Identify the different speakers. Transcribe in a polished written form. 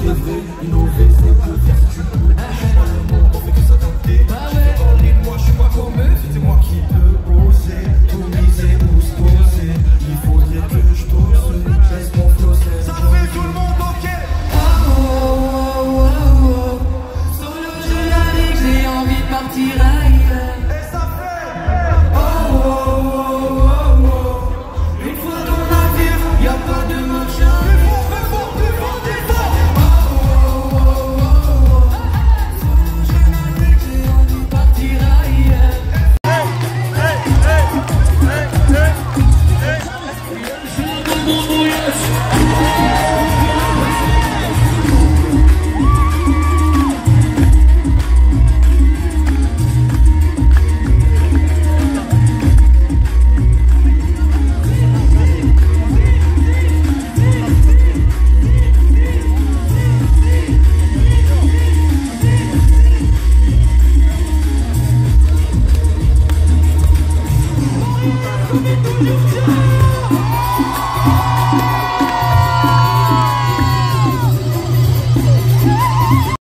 Speaker 1: rêver, innover, c'est pour faire du bruit. Je suis pas le monde, on fait que s'adapter. Je fais en ligne, moi je suis pas comme eux. C'est moi qui peux oser, tout miser ou se poser. Il faudrait que je dose, je laisse mon flow. Ça fait tout le monde, ok.
Speaker 2: Solo je navigue, j'ai envie de partir ailleurs.
Speaker 1: Et ça fait
Speaker 2: Une fois dans la ville, y'a pas de machin.
Speaker 1: plus fort, plus fort, plus fort.
Speaker 2: Solo je navigue, j'ai envie de partir ailleurs.
Speaker 1: Tout le temps.